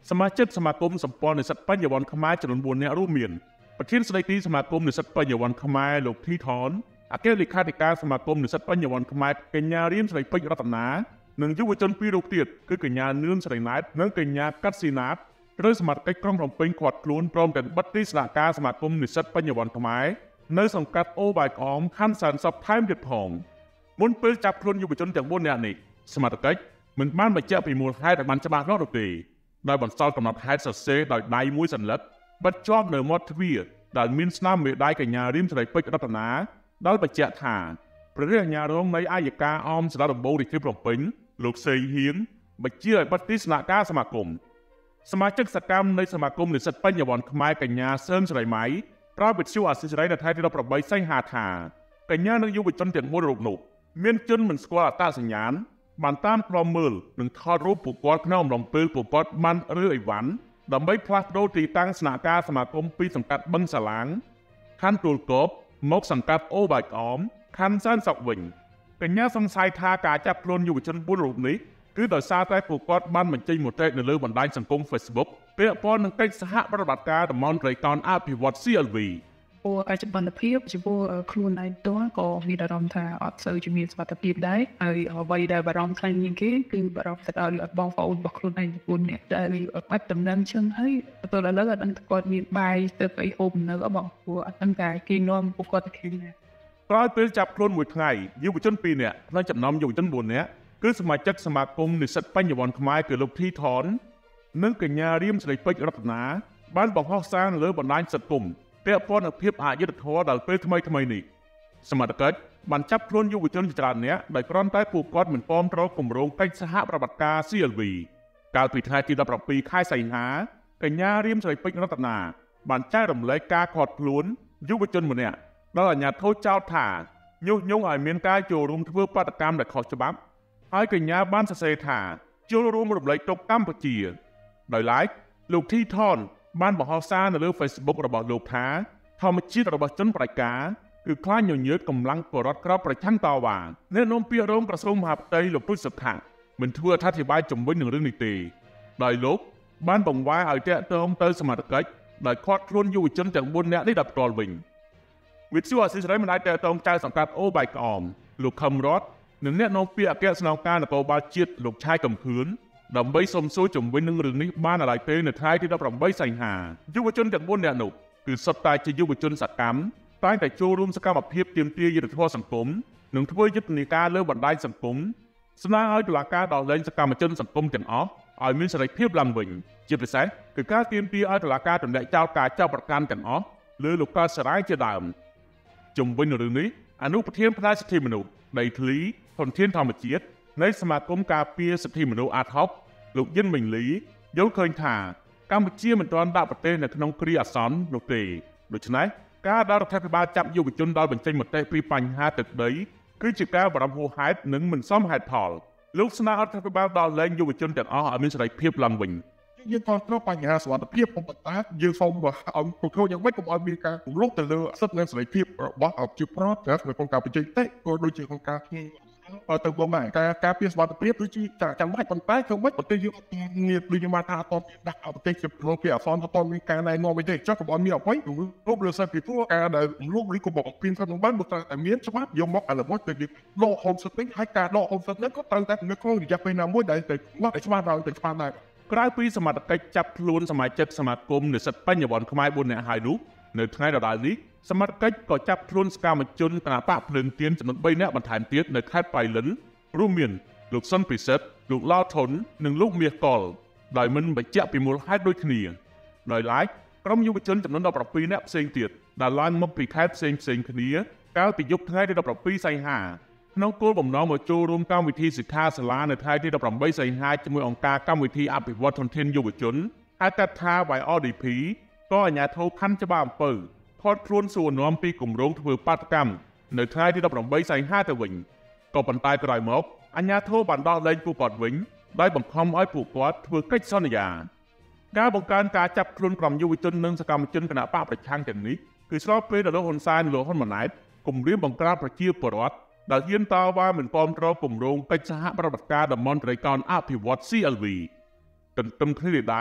សមាជិកសមាគមសម្ព័ន្ធនិស្សិតបញ្ញវន្តខ្មែរចំនួន4នាក់រួមមានប្រធានស្ដីទីសមាគមនិស្សិតបញ្ញវន្តខ្មែរលោកធីថនអគ្គលេខាធិការសមាគមនិស្សិតបញ្ញវន្តខ្មែរកញ្ញារៀមស្រីពេជ្ររតនានិងយុវជន2រូបទៀតគឺកញ្ញានឿនស្រីណែតនិងកញ្ញាកាត់ស៊ីណាតត្រូវសមាជិកក្រុងភ្នំពេញឃាត់ខ្លួនព្រមទាំងបិទទីស្នាក់ការសមាគមនិស្សិតបញ្ញវន្តខ្មែរនៅសង្កាត់អូបាយក្អមខណ្ឌសែនសុខថែមទៀតផងមុនពេលចាប់ខ្លួនយុវជនទាំង4នាក់នេះសមាជិកមិនបានបញ្ជាក់ពីមូលហេតុឲ្យបានច្បាស់លាស់នោះទេដោយបន្សល់កំណត់ហេតុសរសេរដោយដៃមួយសន្លឹកបិទជាប់នៅមាត់ទ្វារដែលមានស្នាមមេដៃកញ្ញារៀមស្រីពេជ្ររតនាដោយបញ្ជាក់ថាព្រះរាជអាជ្ញារងនៃអัยការអមសាលាដំបូងរាជធានីភ្នំពេញលោកសេងហៀងបញ្ជាឲ្យបិទទីស្នាក់ការសមាគមសមាជិកសកម្មនៃសមាគមនិស្សិតបញ្ញវន្តខ្មែរកញ្ញាសឿនស្រីម៉ៃប្រាប់វិទ្យុអាស៊ីសេរីនៅថ្ងៃទី18សីហាថាកញ្ញានិងយុវជនទាំង4រូបនោះមានជនមិនស្គាល់អត្តសញ្ញាណបានតាមក្លំមើលនិងថតរូបពួកគាត់ក្នុងអំឡុងពេលពួកគាត់បានរើអីវ៉ាន់ដើម្បីផ្លាស់ប្ដូរទីតាំងស្នាក់ការសមាគមពីសង្កាត់បឹងសាឡាងខណ្ឌទួលគោកមកសង្កាត់អូបាយក្អមខណ្ឌសែនសុខវិញកញ្ញាសង្ស័យថាការចាប់ខ្លួនយុវជន4រូបនេះគឺដោយសារតែពួកគាត់បានបញ្ចេញមតិនៅលើបណ្ដាញសង្គម Facebook ពាក់ព័ន្ធនឹងកិច្ចសហប្រតិបត្តិការតំបន់ត្រីកោណអភិវឌ្ឍ CLV ព្រោះបច្ចុប្បន្នភាពចំពោះខ្លួនឯងផ្ទាល់ក៏មានអារម្មណ៍ថាអត់សូវជាមានសមត្ថភាពដែរហើយអ្វីដែលបារម្ភខ្លាំងជាងគេគឺបារម្ភទៅដល់បងប្អូនរបស់ខ្លួនឯងចំពោះអ្នកដែលបាត់ដំណឹងចឹងហើយទៅដល់ឥឡូវអត់ដឹងគាត់មានបាយទៅអីហូបនៅបងព្រោះអត់ដឹងថាគេនាំពួកគាត់ទៅឃើញណាក្រោយពេលចាប់ខ្លួនមួយថ្ងៃយុវជន2នាក់ក្នុងចំណោមយុវជន4នាក់គឺសមាជិកសមាគមនិស្សិតបញ្ញវន្តខ្មែរគឺលោកធីថននិងកញ្ញារៀមស្រីពេជ្ររតនាបានបង្ហោះសារនៅលើបណ្ដាញសង្គមពាក់ព័ន្ធនឹងភាពអយុត្តិធម៌ដល់ពេលថ្មីនេះសមាជិកបានចាប់ខ្លួនយុវជនជាច្រើននាក់ដោយគ្រាន់តែពួកគាត់មិនគាំទ្រគម្រោងកិច្ចសហប្រតិបត្តិការ CLV កាលពីថ្ងៃទី17ខែសីហាកញ្ញារៀមស្រីពេជ្ររតនាបានចែករំលែកការឃាត់ខ្លួនយុវជនម្នាក់ដល់អាជ្ញាធរចោទថាញុះញង់ឲ្យមានការចូលរួមធ្វើបាតកម្មដែលខុសច្បាប់ហើយកញ្ញាបានសរសេរថាចូលរួមរំលែកទុក្ខកម្ពុជាដោយឡែកលោកធីថនបានបង្ហោះសារនៅលើ Facebook របស់លោកថាធម្មជាតិរបស់ជនប្រតិការគឺខ្លាចញញើតកម្លាំងបរដ្ឋក្រោបប្រឆាំងតវ៉ាអ្នកនាំពាក្យរងក្រសួងមហាផ្ទៃលោកពុទ្ធសុថាមិនធ្វើអត្ថាធិប្បាយជំវិញនឹងរឿងនេះទេដោយលោកបានបង្វែរឲ្យតាក់ទងទៅសមាជិកដោយឃាត់ខ្លួនយុវជនទាំង4នាក់នេះដល់ផ្ទាល់វិញវិទ្យុអាស៊ីសេរីមិនអាចតាក់ទងចៅសង្កាត់អូបាយក្អមលោកខឹមរតនិងអ្នកនាំពាក្យអគ្គស្នងការនគរបាលជាតិលោកឆាយកំខឿនដើម្បីសុំសួរជំវិញនឹងរឿងនេះបានឡើយទេនៅថ្ងៃទី18សីហាយុវជនទាំង4នាក់នោះគឺសុទ្ធតែជាយុវជនសកម្មតែងតែចូលរួមសកម្មភាពទាមទារយុត្តិធម៌សង្គមនិងធ្វើយុទ្ធនាការលើបណ្ដាញសង្គមស្នើឲ្យតុលាការដោះលែងសកម្មជនសង្គមទាំងអស់ឲ្យមានសេរីភាពឡើងវិញជាពិសេសគឺការទាមទារឲ្យតុលាការទម្លាក់ចោលការចាប់ប្រកាន់ទាំងអស់លើលោកកើតសរាយជាដើមជំវិញនឹងរឿងនេះអនុប្រធានផ្នែកសិទ្ធិមនុស្សដីធ្លីធនធានធម្មជាតិនៃសមាគមការពារសិទ្ធិមនុស្សអាតហុកលោកយិនមិញលីយល់ឃើញថាកម្ពុជាមិនទាន់ដាក់ប្រទេសនៅក្នុងគ្រាអាសន្ននោះទេដូច្នេះការដែលរដ្ឋាភិបាលចាប់យុវជនដល់បញ្ចេញមតិពីបញ្ហាទឹកដីគឺជាការបារម្ភហួសហេតុនិងមិនសមហេតុផលលោកស្នើរដ្ឋាភិបាលដោះលែងយុវជនទាំងអស់ឲ្យមានសេរីភាពឡើងវិញយើងក៏ត្រូវបញ្ហាសុខភាពប៉ុន្តែយើងសូមឲ្យគ្រប់គ្រងយ៉ាងម៉េចកុំឲ្យមានការរំលោភទៅលើសិទ្ធិនិងសេរីភាពរបស់ប្រជាពលរដ្ឋក្នុងការបញ្ចេញមតិក៏ដូចជាក្នុងការទៅបំផាការពារសុខភាពគឺជាចាំបាច់ប៉ុន្តែធ្វើម៉េចប្រទេសយើងអត់មានដូចយើងបានថាអត់មានដាក់ប្រទេសជាប្រទេសអសន្នអត់មានការណែនាំអីទេចុះកុំឲ្យមានអ្វីរំលោភលើសិទ្ធិពីព្រោះការដែលរំលោភឬក៏បំពេញសិទ្ធិនោះបានបើតែមានច្បាប់យកមកអនុវត្តទៅដកហូតសិទ្ធិហើយការដកហូតសិទ្ធិនោះក៏ត្រូវតែនៅក្នុងរយៈពេលណាមួយដែលច្បាប់ដល់ទៅច្បាប់ដែរក្រៅពីសមត្ថកិច្ចចាប់ខ្លួនសមាជិកសមាគមនិស្សិតបញ្ញវន្តខ្មែរ4នាក់ហើយនោះនៅថ្ងៃដដែលនេះសមត្ថកិច្ចក៏ចាប់ខ្លួនសកម្មជនគណបកភ្លើងទៀនចំនួន3នាក់បន្ថែមទៀតនៅខេត្តប៉ៃលិនរួមមានលោកសុនពិសិដ្ឋលោកឡៅថុននិងលោកមាសកលដោយមិនបញ្ជាក់ពីមូលហេតុដូចគ្នាដោយឡែកក្រុមយុវជនចំនួន17នាក់ផ្សេងទៀតដែលឡើងមកពីខេត្តផ្សេងគ្នាកាលពីយប់ថ្ងៃទី17សីហាក្នុងគោលបំណងមកចូលរួមកម្មវិធីសិក្ខាសាលានៅថ្ងៃទី18សីហាជាមួយអង្គការកម្មវិធីអភិវឌ្ឍធនធានយុវជនហៅកាត់ថា YRDP ក៏អាជ្ញាធរខណ្ឌច្បារអំពៅថតខ្លួនសួរនាំពីគម្រោងធ្វើបាតកម្មនៅថ្ងៃទី18សីហាទៅវិញក៏ប៉ុន្តែក្រោយមកអាជ្ញាធរបានដោះលែងពួកគាត់វិញដោយបង្ខំឲ្យពួកគាត់ធ្វើកិច្ចសន្យាការបង្កើនការចាប់ខ្លួនក្រុមយុវជននិងសកម្មជនគណបកប្រឆាំងទាំងនេះគឺស្របពេលដែលលោកហ៊ុនសែននិងលោកហ៊ុនម៉ាណែតគម្រាមបង្ក្រាបប្រជាពលរដ្ឋដែលហ៊ានតវ៉ាមិនគាំទ្រគម្រោងកិច្ចសហប្រតិបត្តិការតំបន់ត្រីកោណអភិវឌ្ឍ CLV ទន្ទឹមគ្នានេះដែរ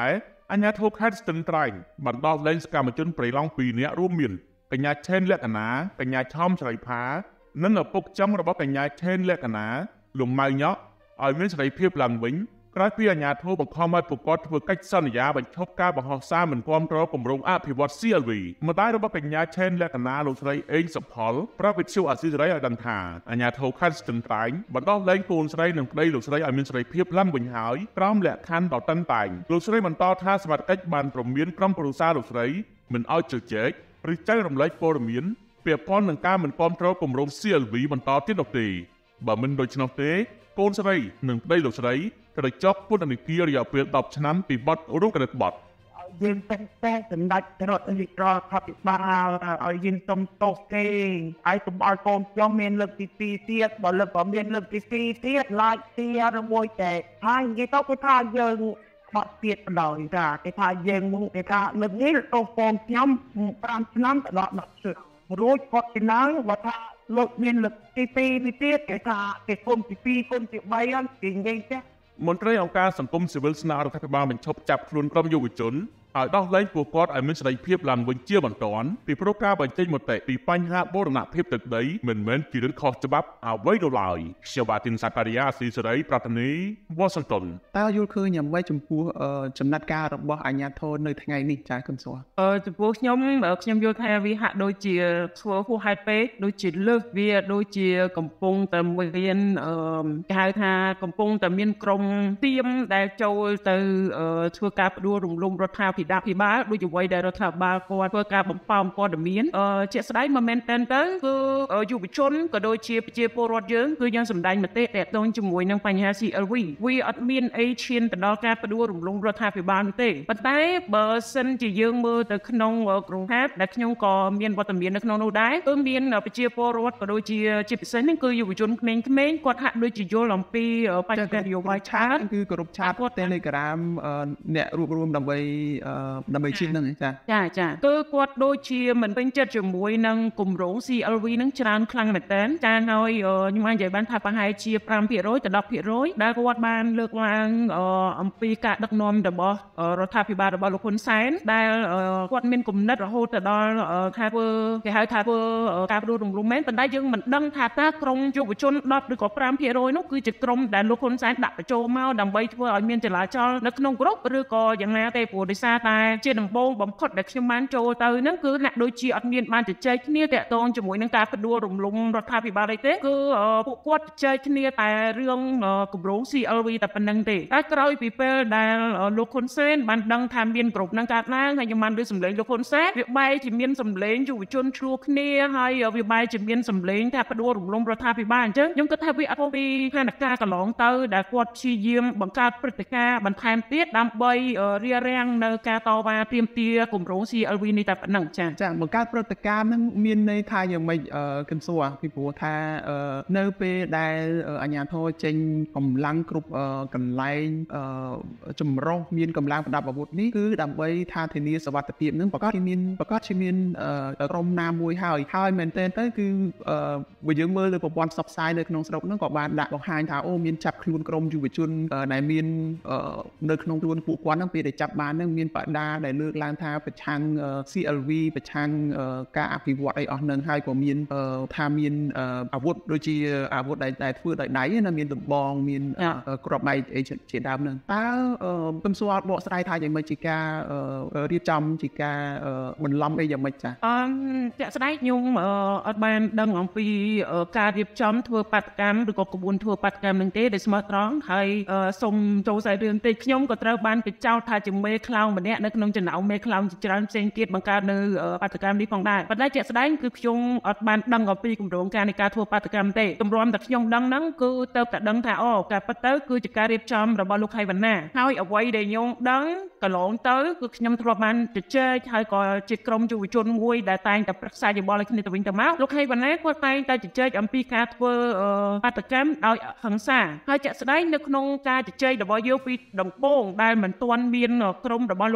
អាជ្ញាធរខេត្តស្ទឹងត្រែងបានដោះលែងសកម្មជនប្រៃឡង់2នាក់រួមមានកញ្ញាឆេនលក្ខណាកញ្ញាឆោមច្រៃផានិងឪពុកចុងរបស់កញ្ញាឆេនលក្ខណាលោកម៉ៅញ៉ក់ឲ្យមានសេរីភាពឡើងវិញក្រោយពីអាជ្ញាធរបង្ខំឲ្យពួកគាត់ធ្វើកិច្ចសន្យាបញ្ឈប់ការបង្ហោះសារមិនគាំទ្រគម្រោងអភិវឌ្ឍ CLV ម្ដាយរបស់កញ្ញាឆេនលក្ខណាលោកស្រីអេងសុផល ប្រាប់វិទ្យុអាស៊ីសេរីឲ្យដឹងថាអាជ្ញាធរខេត្តស្ទឹងត្រែងបានដោះលែងកូនស្រីនិងប្តីលោកស្រីឲ្យមានសេរីភាពឡើងវិញហើយក្រោមលក្ខខណ្ឌដ៏តឹងតែងលោកស្រីបន្តថាសមត្ថកិច្ចបានព្រមានក្រុមគ្រួសារលោកស្រីមិនឲ្យជជែកឬចែករំលែកព័ត៌មានពាក់ព័ន្ធនឹងការមិនគាំទ្រគម្រោង CLV បន្តទៀតនោះទេបើមិនដូច្នោះទេកូនស្រីនិងប្តីលោកស្រីត្រូវជាប់ពន្ធនាគាររយៈពេល10ឆ្នាំពីបទរួមគំនិតបទយើងតែសម្ដេចរដ្ឋនាយករដ្ឋាភិបាលឲ្យយើងសុំទោសទេហើយកុំឲ្យកូនខ្ញុំមានលើកទី2ទៀតបើលើកបើមានលើកទី2ទៀតឡាយទីមួយតែហើយនិយាយទៅគឺថាយើងបាត់ទៀតបណ្ដោយចាគេថាយើងគេថាលើកនេះទោសកូនខ្ញុំ5ឆ្នាំដល់10ឆ្នាំរួចគាត់ទៅឡើងបើថាលោកមានលើកទី2នេះទៀតគេថាគេគុំទី2គុំទី3ហ្នឹងគេនិយាយចាមន្ត្រីអង្គការសង្គមស៊ីវិលស្នើរដ្ឋាភិបាលបញ្ឈប់ចាប់ខ្លួនក្រុមយុវជនឲ្យដោះលែងពួកគាត់ឲ្យមានសេរីភាពឡើងវិញជាបន្ទាន់ពីព្រោះការបញ្ចេញមតិពីបញ្ហាបូរណភាពទឹកដីមិនមែនជារឿងខុសច្បាប់អ្វីនោះឡើយខ្ញុំបាទទីនសាការីយ៉ាស៊ីសេរីប្រធានីវ៉ាស៊ីនតោនតើយល់ឃើញអ្វីចំពោះចំណាត់ការរបស់អាជ្ញាធរនៅថ្ងៃនេះចាកឹមសួរចំពោះខ្ញុំយល់ថាវាហាក់ដូចជាធ្វើហួសហេតុពេកដូចជាលើសវាដូចជាកំពុងតែមានគេហៅថាកំពុងតែមានក្រុមទៀមដែលចូលទៅធ្វើការផ្ដួលរំលំរដ្ឋាភិបាលដូចអ្វីដែលរដ្ឋាភិបាលគាត់ធ្វើការបំផាំព័ត៌មានជាក់ស្ដែងមិនមែនតែនទៅគឺយុវជនក៏ដូចជាប្រជាពលរដ្ឋយើងគឺយើងសម្ដែងមតិទាក់ទងជាមួយនឹងបញ្ហា CLV វាអត់មានអីឈានទៅដល់ការផ្ដួលរំលំរដ្ឋាភិបាលនោះទេប៉ុន្តែបើសិនជាយើងមើលទៅក្នុងក្រុមហេតុដែលខ្ញុំក៏មានវត្តមាននៅក្នុងនោះដែរគឺមានប្រជាពលរដ្ឋក៏ដូចជាពិសេសនេះគឺយុវជនក្មេងៗគាត់ហាក់ដូចជាយល់អំពីបញ្ហានយោបាយឆាតគឺគោរពឆាត Telegram អ្នករួបរวมដើម្បីជិះហ្នឹងចាគឺគាត់ដូចជាមិនពេញចិត្តជាមួយនឹងគម្រោង CLV ហ្នឹងច្រើនខ្លាំងមែនតើចាហើយខ្ញុំអាចនិយាយបានថាប្រហែលជា5%ទៅ 10% ដែលគាត់បានលើកឡើងអំពីការដឹកនាំរបស់រដ្ឋាភិបាលរបស់លោកហ៊ុនសែនដែលគាត់មានគំនិតរហូតទៅដល់ថាគេហៅថាធ្វើការផ្ដួលរំលំមែនប៉ុន្តែយើងមិនដឹងថាតើក្រុមយុវជន10ឬក៏ 5% នោះគឺជាក្រុមដែលលោកហ៊ុនសែនដាក់បញ្ចូលមកដើម្បីធ្វើឲ្យមានចលាចលនៅក្នុងក្រុមឬក៏យ៉ាងណាទេព្រោះដោយសារតែជាដំបូងបំផុតដែលខ្ញុំបានចូលទៅហ្នឹងគឺហាក់ដូចជាអត់មានបានជជែកគ្នាតាក់ទងជាមួយនឹងការផ្ដួលរំលំរដ្ឋាភិបាលអីទេគឺពួកគាត់ជជែកគ្នាតែរឿងគម្រោង CLV តែប៉ុណ្្នឹងទេតែក្រោយពីពេលដែលលោកហ៊ុនសែនបានដឹងថាមានក្រុមហ្នឹងកើតឡើងហើយខ្ញុំបានលើសម្លេងលោកហ៊ុនសែនវាបែរជាមានសម្លេងយុវជនឆ្លោះគ្នាហើយវាបែរជាមានសម្លេងថាផ្ដួលរំលំរដ្ឋាភិបាលអញ្ចឹងខ្ញុំគិតថាវាអត់ពីស្ថានភាពកន្លងទៅដែលគាត់ព្យាយាមបង្កើតព្រឹត្តិការណ៍បន្ថែមទៀតដើម្បីរារាំងនៅការតវ៉ាទាមទារគម្រោង CLV នេះតែប៉ុណ្ណឹងចាបង្កើតព្រឹត្តិការណ៍ហ្នឹងមានន័យថាយ៉ាងម៉េចគឹមសួរពីព្រោះថានៅពេលដែលអាជ្ញាធរចេញកម្លាំងគ្រប់កន្លែងចម្រុះមានកម្លាំងប្រដាប់អាវុធនេះគឺដើម្បីថាធានាសុវត្ថិភាពហ្នឹងប្រកាសជាមានក្រុមណាមួយហើយមែនទែនទៅគឺបើយើងមើលលើប្រព័ន្ធផ្សព្វផ្សាយនៅក្នុងស្រុកហ្នឹងក៏បានដាក់បង្ហាញថាអូមានចាប់ខ្លួនក្រុមយុវជនដែលមាននៅក្នុងខ្លួនពួកគាត់ហ្នឹងពេលដែលចាប់បានហ្នឹងមានបដាដែលលើកឡើងថាប្រឆាំង CLV ប្រឆាំងការអភិវឌ្ឍអីអស់ហ្នឹងហើយក៏មានថាមានអាវុធដូចជាអាវុធដែលធ្វើដោយដៃណាមានដំបងមានគ្រាប់ដៃអីជាដើមហ្នឹងតើខ្ញុំសួរបកស្រាយថាយ៉ាងម៉េចជាការរៀបចំជាការបន្លំអីយ៉ាងម៉េចចាជាក់ស្ដែងខ្ញុំអត់បានដឹងអំពីការរៀបចំធ្វើបាតកម្មឬក៏ក្បួនធ្វើបាតកម្មនឹងទេដែលស្មោះត្រង់ហើយសូមចូលសាយរឿងតិចខ្ញុំក៏ត្រូវបានកញ្ចោតថាជាមេខ្លោងម្នាក់នៅក្នុងចំណោមមេខ្លោងជាច្រើនផ្សេងទៀតបង្កើតនៅបាតកម្មនេះផងដែរប៉ុន្តែជាក់ស្ដែងគឺខ្ញុំអត់បានដឹងអំពីគម្រោងការនៃការធ្វើបាតកម្មទេទម្រាំតែខ្ញុំដឹងហ្នឹងគឺទៅតែដឹងថាការពិតទៅគឺជាការរៀបចំរបស់លោកខៃវណ្ណាហើយអ្វីដែលខ្ញុំដឹងកន្លងទៅគឺខ្ញុំធ្លាប់បានជជែកហើយក៏ជាក្រុមយុវជនមួយដែលតែងតែប្រឹក្សាយោបល់ឲ្យគ្នាទៅវិញទៅមកលោកខៃវណ្ណាគាត់តែងតែជជែកអំពីការធ្វើបាតកម្មដោយហិង្សាហើយជាក់ស្ដែងនៅក្នុងការជជែករបស់យើងពីដំបូងដែលមិនទាន់មានក្រុមរបស់លោក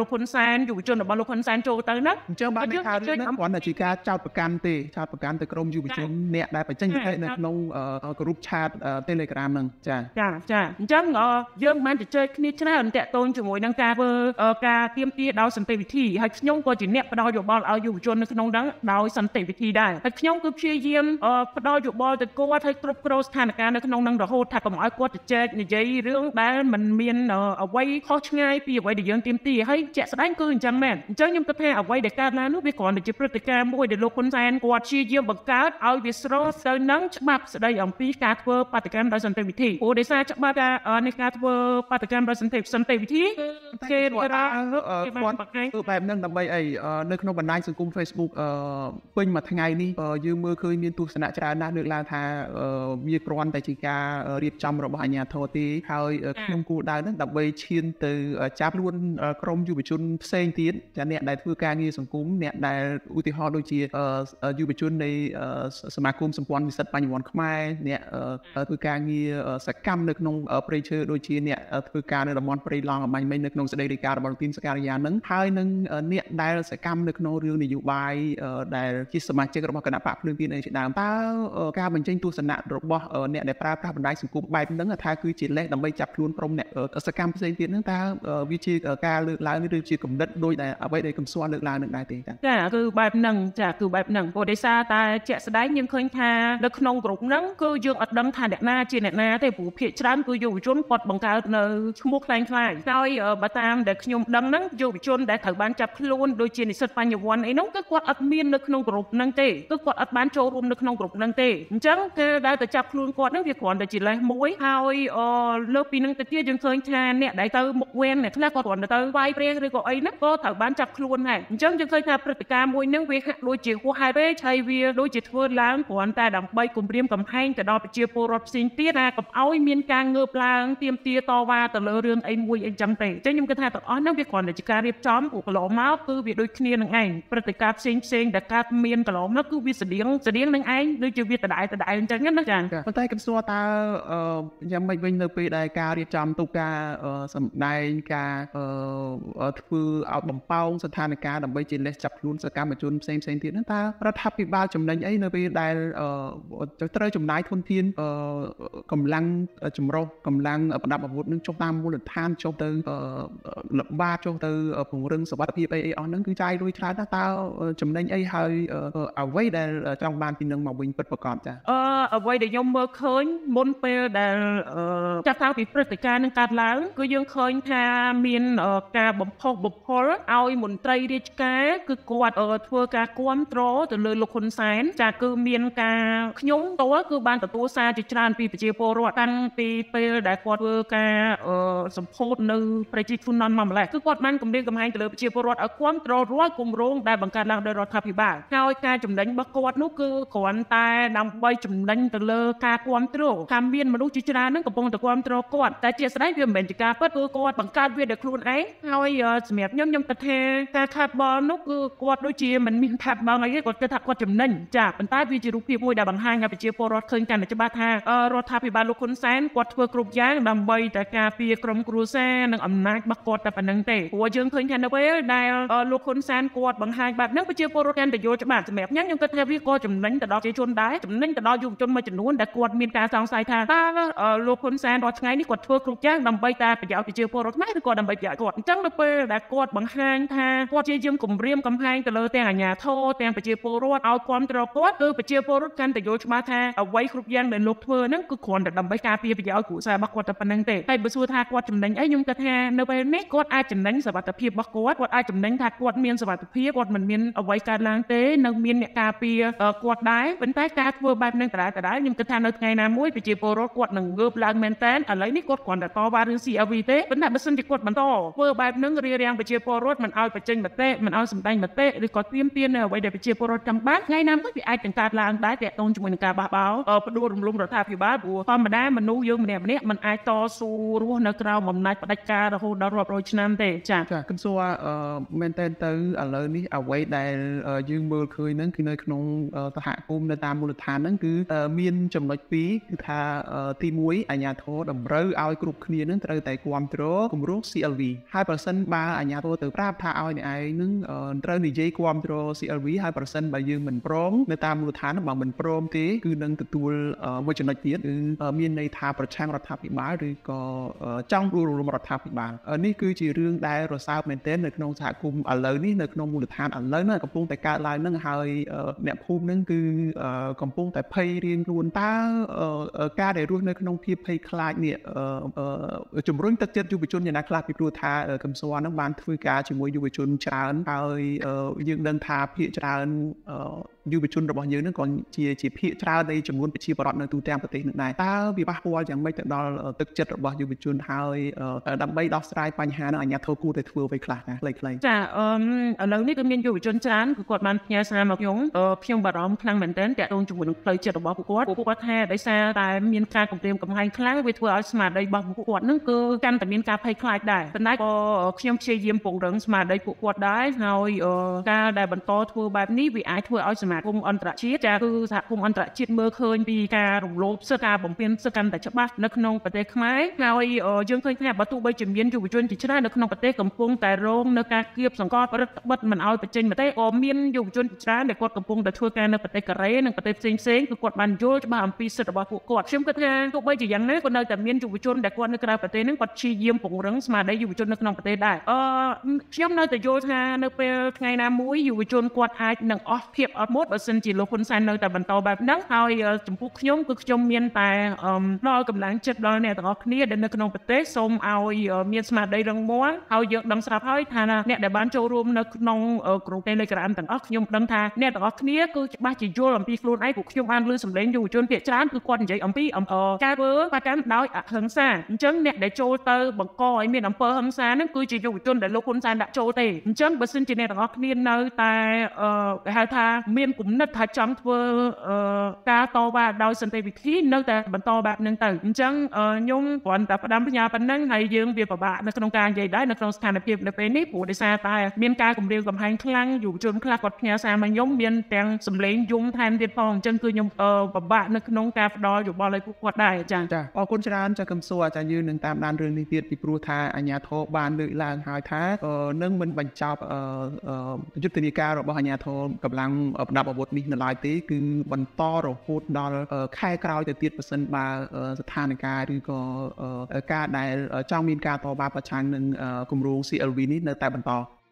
លោកហ៊ុនសែនយុវជនរបស់លោកហ៊ុនសែនចូលទៅហ្នឹងអញ្ចឹងបានន័យថារឿងហ្នឹងគ្រាន់តែជាការចោទប្រកាន់ទេចោទប្រកាន់ទៅក្រុមយុវជនអ្នកដែលបញ្ចេញមតិនៅក្នុងក្រុមឆាត Telegram ហ្នឹងចាអញ្ចឹងយើងបានជជែកគ្នាច្រើនតាក់ទងជាមួយនឹងការធ្វើការទាមទារដោយសន្តិវិធីហើយខ្ញុំក៏ជាអ្នកផ្ដល់យោបល់ឲ្យយុវជននៅក្នុងហ្នឹងដោយសន្តិវិធីដែរហើយខ្ញុំគឺព្យាយាមផ្ដល់យោបល់ទៅគាត់ឲ្យគ្រប់គ្រងស្ថានភាពនៅក្នុងហ្នឹងរហូតថាកុំឲ្យគាត់ជជែកនិយាយរឿងដែលมันមានអ្វីខុសឆ្ងាយពីអ្វីដែលយើងទាមទារហើយជាក់ស្ដែងគឺអញ្ចឹងមែនអញ្ចឹងខ្ញុំគិតថាអ្វីដែលកើតឡើងនោះវាគ្រាន់តែជាព្រឹត្តិការណ៍មួយដែលលោកហ៊ុនសែនគាត់ព្យាយាមបង្កើតឲ្យវាស្របទៅនឹងច្បាប់ស្ដីអំពីការធ្វើបាតកម្មដោយសន្តិវិធីព្រោះដោយសារច្បាប់នៃការធ្វើបាតកម្មដោយសន្តិវិធីគេរាល់គាត់ធ្វើបែបហ្នឹងដើម្បីអីនៅក្នុងបណ្ដាញសង្គម Facebook ពេញមួយថ្ងៃនេះយើងមើលឃើញមានទស្សនៈច្រើនណាស់លើកឡើងថាវាគ្រាន់តែជាការរៀបចំរបស់អាជ្ញាធរទេហើយខ្ញុំគូដៅហ្នឹងដើម្បីឈានទៅចាប់ខ្លួនក្រុមយុវជនផ្សេងទៀតចាអ្នកដែលធ្វើការងារសង្គមអ្នកដែលឧទាហរណ៍ដូចជាយុវជននៃសមាគមសម្ព័ន្ធនិស្សិតបញ្ញវន្តខ្មែរអ្នកធ្វើការងារសកម្មនៅក្នុងព្រៃឈើដូចជាអ្នកធ្វើការនៅតំបន់ព្រៃឡង់អមាញ់មិញនៅក្នុងសេចក្តីរាយការណ៍របស់លោកទីនសការីយ៉ាហ្នឹងហើយនឹងអ្នកដែលសកម្មនៅក្នុងរឿងនយោបាយដែលជាសមាជិករបស់គណៈបកភ្លើងទៀនអីជាដើមតើការបញ្ចេញទស្សនៈរបស់អ្នកដែលប្រើប្រាស់បណ្ដាញសង្គមបែបហ្នឹងថាគឺជាលេសដើម្បីចាប់ខ្លួនក្រុមអ្នកសកម្មផ្សេងទៀតហ្នឹងតើវាជាការលើកឡើងឬជាគំនិតដូចដែលអ្វីដែលកំសួរលើកឡើងនឹងដែរទេចាគឺបែបហ្នឹងគឺបែបហ្នឹងព្រោះដោយសារតែជាក់ស្ដែងយើងឃើញថានៅក្នុងក្រុមហ្នឹងគឺយើងអត់ដឹងថាអ្នកណាជាអ្នកណាទេព្រោះភាគច្រើនគឺយុវជនគាត់បង្កើតនៅឈ្មោះខ្លាំងៗហើយបើតាមដែលខ្ញុំដឹងហ្នឹងយុវជនដែលត្រូវបានចាប់ខ្លួនដូចជានិស្សិតបញ្ញវន្តអីហ្នឹងគឺគាត់អត់មាននៅក្នុងក្រុមហ្នឹងទេគឺគាត់អត់បានចូលរួមនៅក្នុងក្រុមហ្នឹងទេអញ្ចឹងគឺដែលទៅចាប់ខ្លួនគាត់ហ្នឹងវាគ្រាន់តែជាលេសមួយហើយលើពីហ្នឹងទៅទៀតយើងឃើញថាអ្នកដែលទៅមុខវេនអ្នកខ្លះគាត់គ្រាន់តែទៅវាយព្រះឬក៏អីហ្នឹងក៏ត្រូវបានចាប់ខ្លួនដែរអញ្ចឹងយើងឃើញថាព្រឹត្តិការណ៍មួយហ្នឹងវាហាក់ដូចជាហួសហេតុពេកហើយវាដូចជាធ្វើឡើងគ្រាន់តែដើម្បីគំរាមកំហែងទៅដល់ប្រជាពលរដ្ឋផ្សេងទៀតថាកុំឲ្យមានការងើបឡើងទាមទារតវ៉ាទៅលើរឿងអីមួយអីចឹងទេអញ្ចឹងខ្ញុំគិតថាទាំងអស់ហ្នឹងវាគ្រាន់តែជាការរៀបចំព្រោះកន្លងមកគឺវាដូចគ្នានឹងឯងព្រឹត្តិការណ៍ផ្សេងដែលកើតមានកន្លងមកគឺវាស្តៀងនឹងឯងដូចជាវាដដែលអញ្ចឹងណាចា៎ប៉ុន្តែកំសួរតើយ៉ាងម៉េចវិញនៅពេលដែលការរៀបចំទុកការសម្ដែងការធ្វើឲ្យបំផោងស្ថានភាពដើម្បីជាលេសចាប់ខ្លួនសកម្មជនផ្សេងទៀតហ្នឹងតើរដ្ឋាភិបាលចំណេញអីនៅពេលដែលត្រូវចំណាយធនធានកម្លាំងចម្រុះកម្លាំងប្រដាប់អាវុធនឹងចុះតាមមូលដ្ឋានចុះទៅល្បាតចុះទៅពង្រឹងសុវត្ថិភាពអីអស់ហ្នឹងគឺចាយលុយច្រើនណាស់តើចំណេញអីហើយអ្វីដែលចង់បានពីនឹងមកវិញពិតប្រាកដចាអ្វីដែលខ្ញុំមើលឃើញមុនពេលដែលចាប់តាំងពីព្រឹត្តិការណ៍នឹងកើតឡើងគឺយើងឃើញថាមានការបំផុសបំផុលឲ្យមន្ត្រីរាជការគឺគាត់ធ្វើការគាំទ្រទៅលើលោកហ៊ុនសែនចាគឺមានការខ្ញុំតើគឺបានទទួលសារជាច្រើនពីប្រជាពលរដ្ឋតាំងពីពេលដែលគាត់ធ្វើការសម្ពោធនៅប្រជាជនមកម្លេះគឺគាត់បានគម្រាមកំហែងទៅលើប្រជាពលរដ្ឋឲ្យគាំទ្ររាល់គម្រោងដែលបង្កើតឡើងដោយរដ្ឋាភិបាលហើយការចំណេញរបស់គាត់នោះគឺគ្រាន់តែដើម្បីចំណេញទៅលើការគាំទ្រថាមានមនុស្សជាច្រើននឹងកំពុងតែគាំទ្រគាត់តែជាស្ដែងវាមិនមែនជាការពិតគឺគាត់បង្កើតវាដោយខ្លួនឯងហើយសម្រាប់ខ្ញុំគិតថាការខាត់បលនោះគឺគាត់ដូចជាមិនមានខាត់បលអីទេគាត់គិតថាគាត់ចំណេញចាប៉ុន្តែវាជារូបភាពមួយដែលបង្ហាញឲ្យប្រជាពលរដ្ឋឃើញកាន់តែច្បាស់ថារដ្ឋាភិបាលលោកហ៊ុនសែនគាត់ធ្វើគ្រប់យ៉ាងដើម្បីតែការពារក្រុមគ្រួសារនិងអំណាចរបស់គាត់តែប៉ុណ្្នឹងទេព្រោះយើងឃើញថានៅពេលដែលលោកហ៊ុនសែនគាត់បង្ហាញបែបហ្នឹងប្រជាពលរដ្ឋកាន់តែយល់ច្បាស់សម្រាប់ខ្ញុំគិតថាវាក៏ចំណេញទៅដល់ប្រជាជនដែរចំណេញទៅដល់យុវជនមួយចំនួនដែលគាត់មានការសង្ស័យថាតើលោកហ៊ុនសែនរាល់ថ្ងៃនេះគាត់ធ្វើគ្រប់យ៉ាងដើម្បីតែប្រយោជន៍ប្រជាពលរដ្ឋខ្មែរឬក៏ដើម្បីប្រយោជន៍គាត់អញ្ចឹងនៅពេលដែលគាត់បង្ហាញថាគាត់ជាយើងគម្រាមកំហែងទៅលើទាំងអាជ្ញាធរទាំងប្រជាពលរដ្ឋឲ្យគាំទ្រគាត់គឺប្រជាពលរដ្ឋកាន់តែយល់ច្បាស់ថាអ្វីគ្រប់យ៉ាងដែលលោកធ្វើហ្នឹងគឺគ្រាន់តែដើម្បីការពារប្រយោជន៍គ្រួសាររបស់គាត់តែប៉ុណ្្នឹងទេហើយបើសួរថាគាត់ចំណេញអីខ្ញុំគិតថានៅពេលនេះគាត់អាចចំណេញសុវត្ថិភាពរបស់គាត់អាចចំណេញថាគាត់មានសុវត្ថិភាពគាត់មិនមានអ្វីកើតឡើងទេនៅមានអ្នកការពារគាត់ដែរប៉ុន្តែការធ្វើបែបហ្នឹងដដែលខ្ញុំគិតថានៅថ្ងៃណាមួយប្រជាពលរដ្ឋគាត់នឹងងើបឡើងមែនតើឥឡូវនេះគាត់គ្រាន់តែតវ៉ារឿង CRV ទេប៉ុន្តែបើសិនជាគាត់បន្តធ្វើបែបហ្នឹងរារាំងប្រជាពលរដ្ឋមិនឲ្យបញ្ចេញមតិមិនឲ្យសម្ដែងមតិឬក៏ទាមទារនៅអ្វីដែលប្រជាពលរដ្ឋចង់បានថ្ងៃណាមួយវាអាចនឹងកើតឡើងដែរទាក់ទងជាមួយនឹងការបះបោរផ្ដួលរំលំរដ្ឋាភិបាលព្រោះធម្មតាមនុស្សយើងម្នាក់មិនអាចតស៊ូរស់នៅក្រោមអំណាចផ្ដាច់ការរហូតដល់រាប់រយឆ្នាំទេចាគំសួរមែនតើទៅឥឡូវនេះអ្វីដែលយើងមើលឃើញហ្នឹងគឺនៅក្នុងសហគមន៍នៅតាមមូលដ្ឋានហ្នឹងគឺមានចំណុចពីរគឺថាទី1អាជ្ញាធរតម្រូវឲ្យគ្រប់គ្នានឹងត្រូវតែគ្រប់គ្រងគម្រោង CLV ហើយប្រសិនបើអាជ្ញាធរទៅប្រាប់ថាឲ្យអ្នកឯងនឹងត្រូវនិយាយគាំទ្រ CLV ហើយប្រសិនបើយើងមិនព្រមនៅតាមមូលដ្ឋានបើមិនព្រមទេគឺនឹងទទួលមួយចំណុចទៀតគឺមានន័យថាប្រឆាំងរដ្ឋាភិបាលឬក៏ចង់រួមរំរដ្ឋាភិបាលនេះគឺជារឿងដែលរសើបមែនទែននៅក្នុងសហគមន៍ឥឡូវនេះនៅក្នុងមូលដ្ឋានឥឡូវហ្នឹងកំពុងតែកើតឡើងហ្នឹងហើយអ្នកភូមិហ្នឹងគឺកំពុងតែភ័យរៀងខ្លួនតើការដែលរស់នៅក្នុងភាពភ័យខ្លាចនេះជំរុញទឹកចិត្តយុវជនយ៉ាងណាខ្លះពីព្រោះថាកំសួរហ្នឹងបានធ្វើការជាមួយយុវជនច្រើនហើយយើងដឹងថាភាគច្រើនយុវជនរបស់យើងហ្នឹងក៏ជាភាគច្រើននៃចំនួនប្រជាពលរដ្ឋនៅទូទាំងប្រទេសនឹងដែរតើវាប៉ះពាល់យ៉ាងម៉េចទៅដល់ទឹកចិត្តរបស់យុវជនហើយដើម្បីដោះស្រាយបញ្ហាហ្នឹងអាជ្ញាធរគួរតែធ្វើអ្វីខ្លះណាខ្លីៗចាឥឡូវនេះគឺមានយុវជនច្រើនគឺគាត់បានផ្ញើសារមកខ្ញុំបារម្ភខ្លាំងមែនទែនតាក់ទងជាមួយនឹងផ្លូវចិត្តរបស់ពួកគាត់ថាដោយសារតែមានការគំរាមកំហែងខ្លាំងវាធ្វើឲ្យស្មារតីរបស់ពួកគាត់ហ្នឹងគឺកាន់តែមានការភ័យខ្លាចដែរប៉ុន្តែក៏ខ្ញុំព្យាយាមពង្រឹងស្មារតីពួកគាត់ដែរហើយការដែលបន្តធ្វើបែបនេះវាអាចធ្វើឲ្យសមាគមអន្តរជាតិចាគឺសហគមន៍អន្តរជាតិមើលឃើញពីការរំលោភសិទ្ធិការបំពានសិទ្ធិកាន់តែច្បាស់នៅក្នុងប្រទេសខ្មែរហើយយើងឃើញថាបើទោះបីជាមានយុវជនជាច្រើននៅក្នុងប្រទេសកំពុងតែរងនៅការគៀបសង្កត់រដ្ឋបិទមិនឲ្យបញ្ចេញមតិក៏មានយុវជនជាច្រើនដែលគាត់កំពុងតែធ្វើការនៅប្រទេសកូរ៉េនិងប្រទេសផ្សេងៗគឺគាត់បានយល់ច្បាស់អំពីសិទ្ធិរបស់ពួកគាត់ខ្ញុំគិតថាទោះបីជាយ៉ាងណាក៏នៅតែមានយុវជនដែលគាត់នៅក្រៅប្រទេសហ្នឹងគាត់ព្យាយាមពង្រឹងស្មារតីយុវជននៅក្នុងប្រទេសដែរខ្ញុំនៅតែយល់ថានៅពេលថ្ងៃណាមួយយុវជនគាត់អាចនឹងអស់ភាពអត់មុតបើសិនជាលោកហ៊ុនសែននៅតែបន្តបែបហ្នឹងហើយចំពោះខ្ញុំគឺខ្ញុំមានតែដល់កម្លាំងចិត្តដល់អ្នកទាំងអស់គ្នាដែលនៅក្នុងប្រទេសសូមឲ្យមានស្មារតីរឹងមាំហើយយើងដឹងស្រាប់ហើយថាអ្នកដែលបានចូលរួមនៅក្នុងក្រុម Telegram ទាំងអស់ខ្ញុំដឹងថាអ្នកទាំងអស់គ្នាគឺច្បាស់ជាយល់អំពីខ្លួនឯងពួកខ្ញុំបានលើសម្លេងយុវជនភាគច្រើនគឺគាត់និយាយអំពីការធ្វើបាកម្មដោយអហិង្សាអញ្ចឹងអ្នកដែលចូលទៅបង្កឲ្យមានអំពើហិង្សាហ្នឹងគឺជាយុវជនដែលលោកហ៊ុនសែនដាក់ចូលទេអញ្ចឹងបើសិនជាអ្នកទាំងអស់គ្នានៅតែគេហៅថាមានគំនិតថាចង់ធ្វើការតវ៉ាដោយសន្តិវិធីនៅតែបន្តបែបហ្នឹងទៅអញ្ចឹងខ្ញុំគ្រាន់តែផ្ដាំបញ្ញាប៉ុណ្ណឹងហើយយើងវាពិបាកនៅក្នុងការនិយាយដែរនៅក្នុងស្ថានភាពនៅពេលនេះព្រោះដោយសារតែមានការគំរាមកំហែងខ្លាំងយុវជនខ្លះគាត់ផ្ញើសារមកខ្ញុំមានទាំងសម្លេងយំថែមទៀតផងអញ្ចឹងគឺខ្ញុំពិបាកនៅក្នុងការផ្ដល់យោបល់ឲ្យពួកគាត់ដែរចា៎អរគុណច្រើនចា៎កំសួរអាចារ្យយើងនឹងតាមដានរឿងនេះទៀតពីព្រោះថាអាជ្ញាធរបានលើកឡើងហើយថានឹងមិនបញ្ចប់យុទ្ធនាការរបស់អាជ្ញាធរកម្លាំងប្រដាប់អាវុធនេះនៅឡើយទេគឺបន្តរហូតដល់ខែក្រោយទៅទៀតបើសិនបើស្ថានភាពឬក៏ការដែលចង់មានការតវ៉ាប្រឆាំងនឹងគម្រោង CLV នេះនៅតែបន្ត